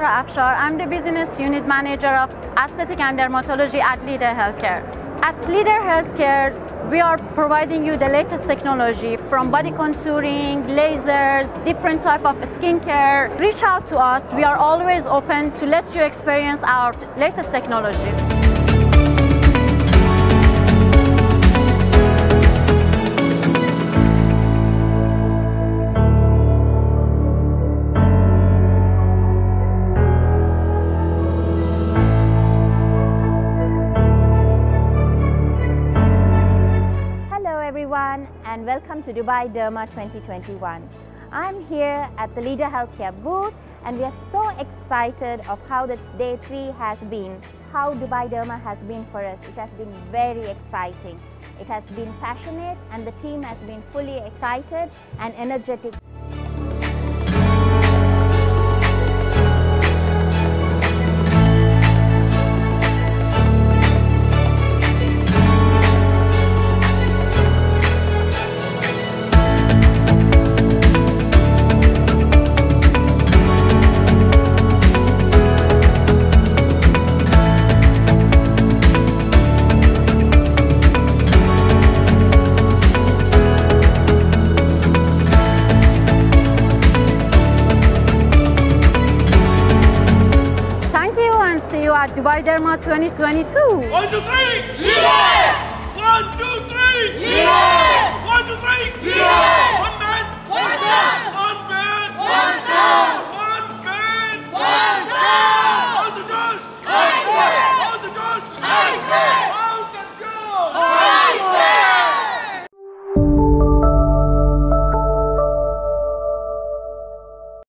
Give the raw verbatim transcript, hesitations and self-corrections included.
Afshar. I'm the Business Unit Manager of Aesthetic and Dermatology at Leader Healthcare. At Leader Healthcare, we are providing you the latest technology from body contouring, lasers, different type of skincare. Reach out to us. We are always open to let you experience our latest technology. And welcome to Dubai Derma twenty twenty-one. I'm here at the Leader Healthcare booth, and we are so excited of how the day three has been, how Dubai Derma has been for us. It has been very exciting. It has been passionate, and the team has been fully excited and energetic. See you at Dubai Derma twenty twenty-two. One, two, three, Leader!